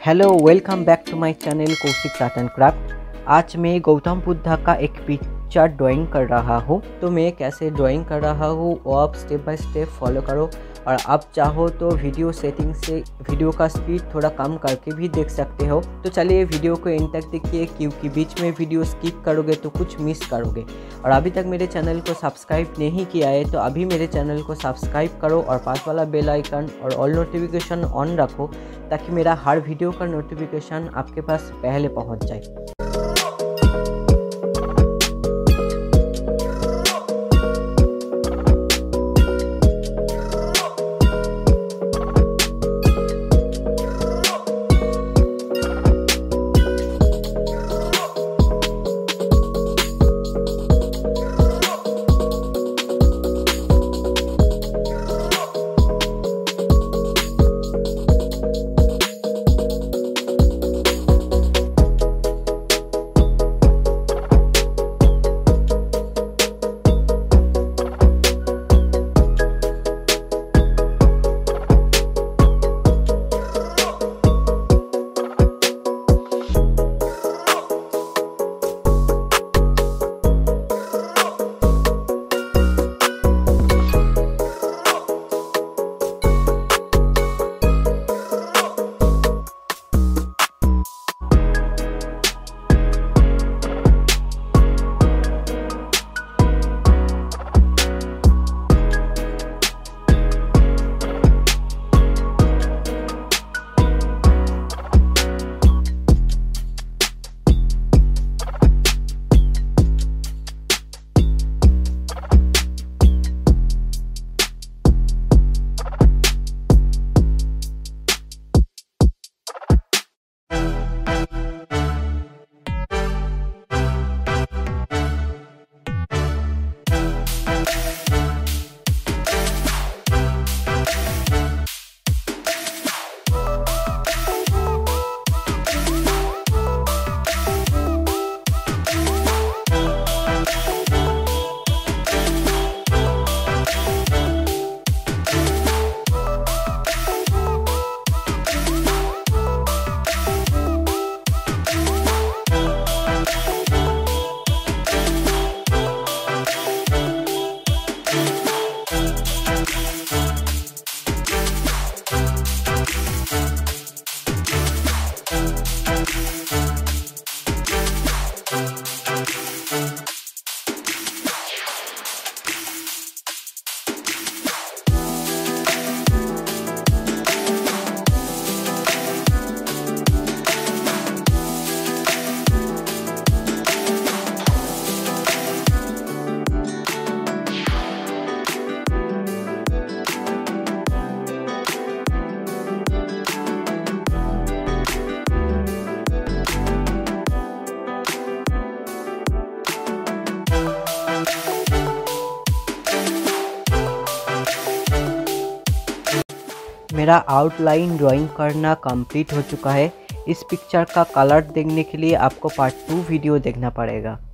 Hello, welcome back to my channel Kaushik art and craft. आज मैं गौतम बुद्धा का एक पिक्चर ड्राइंग कर रहा हूँ। तो मैं कैसे ड्राइंग कर रहा हूँ वो आप स्टेप बाय स्टेप फॉलो करो। और आप चाहो तो वीडियो सेटिंग से वीडियो का स्पीड थोड़ा कम करके भी देख सकते हो। तो चलिए वीडियो को एंड तक देखिए, क्योंकि बीच में वीडियो स्किप करोगे तो कुछ मिस करोगे। और अभी तक मेरे चैनल को सब्सक्राइब नहीं किया है तो अभी मेरे चैनल को सब्सक्राइब करो और पास वाला बेल आइकन और ऑल नोटिफिकेशन ऑन रखो, ताकि मेरा हर वीडियो का नोटिफिकेशन आपके पास पहले पहुंच जाए। मेरा आउटलाइन ड्राइंग करना कंप्लीट हो चुका है। इस पिक्चर का कलर देखने के लिए आपको पार्ट 2 वीडियो देखना पड़ेगा।